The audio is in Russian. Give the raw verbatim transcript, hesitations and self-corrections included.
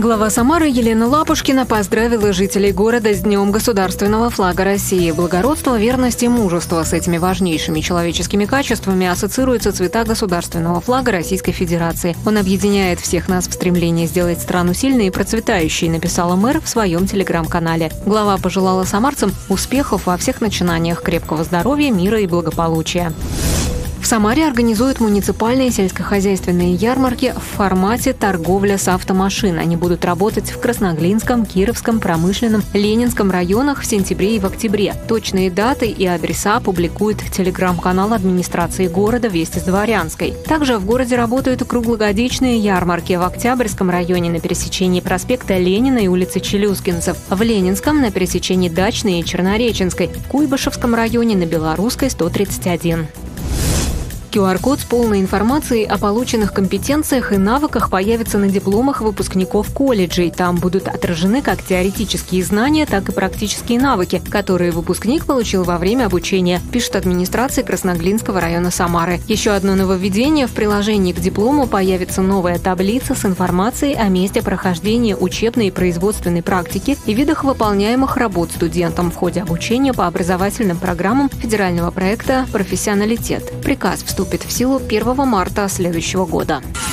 Глава Самары Елена Лапушкина поздравила жителей города с Днем государственного флага России. Благородство, верность и мужество. С этими важнейшими человеческими качествами ассоциируются цвета государственного флага Российской Федерации. Он объединяет всех нас в стремлении сделать страну сильной и процветающей, написала мэр в своем телеграм-канале. Глава пожелала самарцам успехов во всех начинаниях, крепкого здоровья, мира и благополучия. В Самаре организуют муниципальные сельскохозяйственные ярмарки в формате торговля с автомашин. Они будут работать в Красноглинском, Кировском, Промышленном, Ленинском районах в сентябре и в октябре. Точные даты и адреса публикует телеграм-канал администрации города «Вести с Дворянской». Также в городе работают круглогодичные ярмарки в Октябрьском районе на пересечении проспекта Ленина и улицы Челюскинцев, в Ленинском на пересечении Дачной и Чернореченской, в Куйбышевском районе на Белорусской сто тридцать один. ку ар код с полной информацией о полученных компетенциях и навыках появится на дипломах выпускников колледжей. Там будут отражены как теоретические знания, так и практические навыки, которые выпускник получил во время обучения, пишет администрация Красноглинского района Самары. Еще одно нововведение: в приложении к диплому появится новая таблица с информацией о месте прохождения учебной и производственной практики и видах выполняемых работ студентам в ходе обучения по образовательным программам федерального проекта «Профессионалитет». Приказ вступит в силу первого марта следующего года.